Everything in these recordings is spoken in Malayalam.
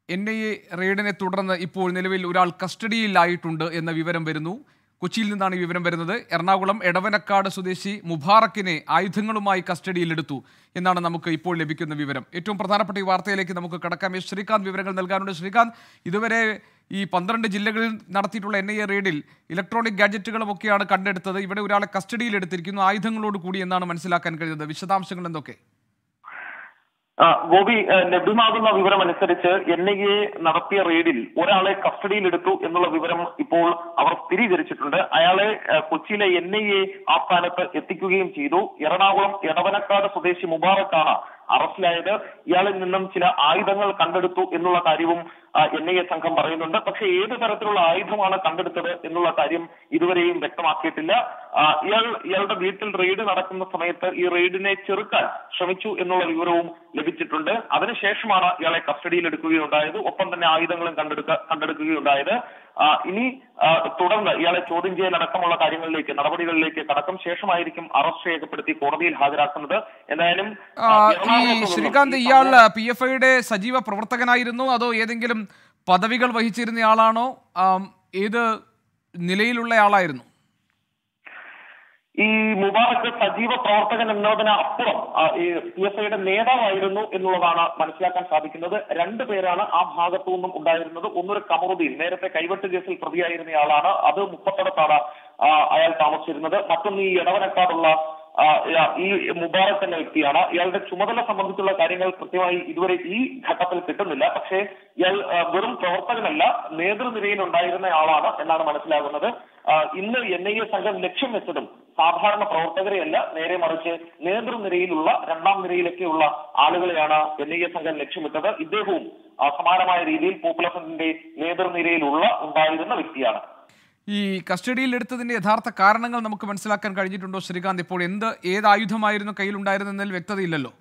NIA റെയ്ഡിനെ തുടർന്ന് ഇപ്പോൾ നിലവിൽ ഒരാൾ കസ്റ്റഡിയിലായിട്ടുണ്ട് എന്ന വിവരം വരുന്നു. കൊച്ചിയിൽ നിന്നാണ് ഈ വിവരം വരുന്നത്. എറണാകുളം എടവനക്കാട് സ്വദേശി മുബാറക്കിനെ ആയുധങ്ങളുമായി കസ്റ്റഡിയിലെടുത്തു എന്നാണ് നമുക്ക് ഇപ്പോൾ ലഭിക്കുന്ന വിവരം. ഏറ്റവും പ്രധാനപ്പെട്ട ഈ വാർത്തയിലേക്ക് നമുക്ക് കടക്കാം. ശ്രീകാന്ത് വിവരങ്ങൾ നൽകാനുണ്ട്. ശ്രീകാന്ത്, ഇതുവരെ ഈ 12 ജില്ലകളിൽ നടത്തിയിട്ടുള്ള NIA റെയ്ഡിൽ ഇലക്ട്രോണിക് ഗാഡ്ജറ്റുകളുമൊക്കെയാണ് കണ്ടെടുത്തത്. ഇവിടെ ഒരാളെ കസ്റ്റഡിയിലെടുത്തിരിക്കുന്നു ആയുധങ്ങളോട് കൂടി എന്നാണ് മനസ്സിലാക്കാൻ കഴിയുന്നത്. വിശദാംശങ്ങൾ എന്തൊക്കെ? ഗോപി, ലഭ്യമാകുന്ന വിവരമനുസരിച്ച് NIA നടത്തിയ റെയ്ഡിൽ ഒരാളെ കസ്റ്റഡിയിലെടുത്തു എന്നുള്ള വിവരം ഇപ്പോൾ അവർ സ്ഥിരീകരിച്ചിട്ടുണ്ട്. അയാളെ കൊച്ചിയിലെ NIA ആസ്ഥാനത്ത് എത്തിക്കുകയും ചെയ്തു. എറണാകുളം എടവനക്കാട് സ്വദേശി മുബാറക്കാണ് അറസ്റ്റിലായത്. ഇയാളിൽ നിന്നും ചില ആയുധങ്ങൾ കണ്ടെടുത്തു എന്നുള്ള കാര്യവും NIA സംഘം പറയുന്നുണ്ട്. പക്ഷെ ഏത് തരത്തിലുള്ള ആയുധമാണ് കണ്ടെടുത്തത് എന്നുള്ള കാര്യം ഇതുവരെയും വ്യക്തമാക്കിയിട്ടില്ല. ഇയാളുടെ വീട്ടിൽ റെയ്ഡ് നടക്കുന്ന സമയത്ത് ഈ റെയ്ഡിനെ ചെറുക്കാൻ ശ്രമിച്ചു എന്നുള്ള വിവരവും ലഭിച്ചിട്ടുണ്ട്. അതിനുശേഷമാണ് ഇയാളെ കസ്റ്റഡിയിലെടുക്കുകയുണ്ടായത്. ഒപ്പം തന്നെ ആയുധങ്ങളും കണ്ടെടുക്കുകയുണ്ടായത്. ഇനി തുടർന്ന് ഇയാളെ ചോദ്യം ചെയ്യലടക്കമുള്ള നടപടികളിലേക്ക് കടക്കും. ശേഷമായിരിക്കും അറസ്റ്റ് രേഖപ്പെടുത്തി കോടതിയിൽ ഹാജരാക്കുന്നത്. എന്തായാലും ശ്രീകാന്ത്, ഇയാൾ PFIയുടെ സജീവ പ്രവർത്തകനായിരുന്നു അതോ ഏതെങ്കിലും പദവികൾ വഹിച്ചിരുന്നയാളാണോ? ഏത് നിലയിലുള്ള ആളായിരുന്നു? ഈ മുബാറക്ക് സജീവ പ്രവർത്തകൻ എന്നതിന് അപ്പുറം PFIയുടെ നേതാവായിരുന്നു എന്നുള്ളതാണ് മനസ്സിലാക്കാൻ സാധിക്കുന്നത്. 2 പേരാണ് ആ ഭാഗത്തു നിന്നും ഉണ്ടായിരുന്നത്. ഒന്നൊരു കമറുദ്ദീൻ, നേരത്തെ കൈവെട്ട് കേസിൽ പ്രതിയായിരുന്നയാളാണ്. അത് മുപ്പത്തടത്താണ് അയാൾ താമസിച്ചിരുന്നത്. മറ്റൊന്ന് ഈ എടവനക്കാടുള്ള ഈ മുബാറക്ക് എന്ന വ്യക്തിയാണ്. ഇയാളുടെ ചുമതല സംബന്ധിച്ചുള്ള കാര്യങ്ങൾ കൃത്യമായി ഇതുവരെ ഈ ഘട്ടത്തിൽ കിട്ടുന്നില്ല. പക്ഷേ ഇയാൾ വെറും പ്രവർത്തകനല്ല, നേതൃനിരയിൽ ഉണ്ടായിരുന്ന ആളാണ് എന്നാണ് മനസ്സിലാകുന്നത്. ഇന്ന് NIA സംഘം ലക്ഷ്യം വെച്ചതും സാധാരണ പ്രവർത്തകരെയല്ല, നേരെ മറിച്ച് നേതൃനിരയിലുള്ള 2ാം നിരയിലൊക്കെയുള്ള ആളുകളെയാണ് NIA സംഘം ലക്ഷ്യമിട്ടത്. ഇദ്ദേഹവും സമാനമായ രീതിയിൽ പോപ്പുലർ ഫ്രണ്ടിന്റെ നേതൃനിരയിലുള്ള ഉണ്ടായിരുന്ന വ്യക്തിയാണ്. ഈ കസ്റ്റഡിയിൽ എടുത്തതിന്റെ യഥാർത്ഥ കാരണങ്ങൾ നമുക്ക് മനസ്സിലാക്കാൻ കഴിഞ്ഞിട്ടുണ്ടോ ശ്രീകാന്ത്? ഇപ്പോൾ ഏത് ആയുധമായിരുന്നു കയ്യിലുണ്ടായിരുന്നതിൽ വ്യക്തതയില്ലല്ലോ.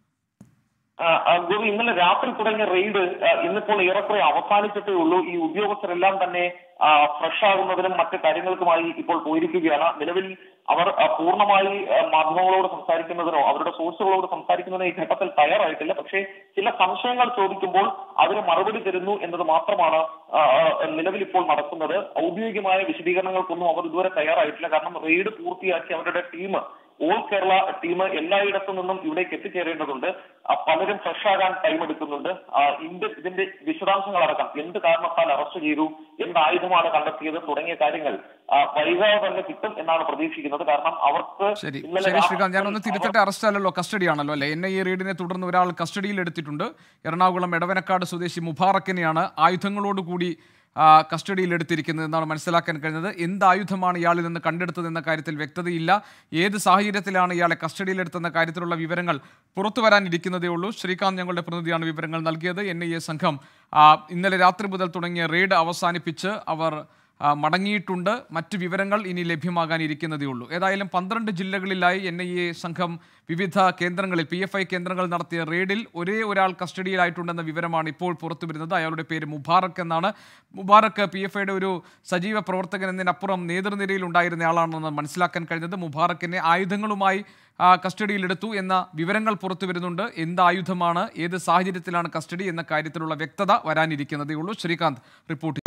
ഗോപി, ഇന്നലെ രാത്രി തുടങ്ങിയ റെയ്ഡ് ഇന്നിപ്പോൾ ഏറെക്കുറെ അവസാനിച്ചിട്ടേ ഉള്ളൂ. ഈ ഉദ്യോഗസ്ഥരെല്ലാം തന്നെ ഫ്രഷ് ആകുന്നതിനും മറ്റു കാര്യങ്ങൾക്കുമായി ഇപ്പോൾ പോയിരിക്കുകയാണ്. നിലവിൽ അവർ പൂർണ്ണമായി മാധ്യമങ്ങളോട് സംസാരിക്കുന്നതിനോ അവരുടെ സോഴ്സുകളോട് സംസാരിക്കുന്നതിനോ ഈ ഘട്ടത്തിൽ തയ്യാറായിട്ടില്ല. പക്ഷേ ചില സംശയങ്ങൾ ചോദിക്കുമ്പോൾ അതിന് മറുപടി തരുന്നു എന്നത് മാത്രമാണ് നിലവിൽ ഇപ്പോൾ നടക്കുന്നത്. ഔദ്യോഗികമായ വിശദീകരണങ്ങൾക്കൊന്നും അവർ ഇതുവരെ തയ്യാറായിട്ടില്ല. കാരണം റെയ്ഡ് പൂർത്തിയാക്കി അവരുടെ ടീം, ഓൾ കേരള ടീം എല്ലായിടത്തു നിന്നും ഇവിടേക്ക് എത്തിച്ചേരേണ്ടതുണ്ട്. പലരും ഫ്രഷ് ആകാൻ ടൈം എടുക്കുന്നുണ്ട്. ഇതിന്റെ വിശദാംശങ്ങളടക്കം എന്ത് കാരണത്താൽ അറസ്റ്റ് ചെയ്തു, എന്ത് ആയുധമാണ് കണ്ടെത്തിയത് തുടങ്ങിയ കാര്യങ്ങൾ വൈകാതെ തന്നെ കിട്ടും എന്നാണ് പ്രതീക്ഷിക്കുന്നത്. കാരണം അവർക്ക് ശ്രീകാന്ത്, ഞാനൊന്ന് തിരുത്തട്ടെ, അറസ്റ്റ് അല്ലല്ലോ, കസ്റ്റഡി ആണല്ലോ അല്ലെ? NIA റെയ്ഡിനെ തുടർന്ന് ഒരാൾ കസ്റ്റഡിയിൽ എടുത്തിട്ടുണ്ട്. എറണാകുളം എടവനക്കാട് സ്വദേശി മുബാറക്കിനെയാണ് ആയുധങ്ങളോടുകൂടി കസ്റ്റഡിയിലെടുത്തിരിക്കുന്നത് എന്നാണ് മനസ്സിലാക്കാൻ കഴിഞ്ഞത്. എന്ത് ആയുധമാണ് ഇയാളിൽ നിന്ന് കണ്ടെടുത്തതെന്ന കാര്യത്തിൽ വ്യക്തതയില്ല. ഏത് സാഹചര്യത്തിലാണ് ഇയാളെ കസ്റ്റഡിയിലെടുത്തെന്ന കാര്യത്തിലുള്ള വിവരങ്ങൾ പുറത്തു വരാനിരിക്കുന്നതേ ഉള്ളൂ. ശ്രീകാന്ത്, ഞങ്ങളുടെ പ്രതിനിധിയാണ് വിവരങ്ങൾ നൽകിയത്. NIA സംഘം ഇന്നലെ രാത്രി മുതൽ തുടങ്ങിയ റെയ്ഡ് അവസാനിപ്പിച്ച് അവർ മടങ്ങിയിട്ടുണ്ട്. മറ്റു വിവരങ്ങൾ ഇനി ലഭ്യമാകാനിരിക്കുന്നതേ ഉള്ളൂ. ഏതായാലും 12 ജില്ലകളിലായി NIA സംഘം വിവിധ കേന്ദ്രങ്ങളിൽ PFI കേന്ദ്രങ്ങൾ നടത്തിയ റെയ്ഡിൽ ഒരാൾ കസ്റ്റഡിയിലായിട്ടുണ്ടെന്ന വിവരമാണ് ഇപ്പോൾ പുറത്തു വരുന്നത്. അയാളുടെ പേര് മുബാറക്ക് എന്നാണ്. മുബാറക്ക് PFIയുടെ ഒരു സജീവ പ്രവർത്തകൻ എന്നതിനപ്പുറം നേതൃനിരയിൽ ഉണ്ടായിരുന്ന ആളാണെന്ന് മനസ്സിലാക്കാൻ കഴിഞ്ഞത്. മുബാറക്കിനെ ആയുധങ്ങളുമായി കസ്റ്റഡിയിലെടുത്തു എന്ന വിവരങ്ങൾ പുറത്തു വരുന്നുണ്ട്. എന്ത് ആയുധമാണ്, ഏത് സാഹചര്യത്തിലാണ് കസ്റ്റഡി എന്ന കാര്യത്തിലുള്ള വ്യക്തത വരാനിരിക്കുന്നതേ ഉള്ളൂ. ശ്രീകാന്ത് റിപ്പോർട്ട്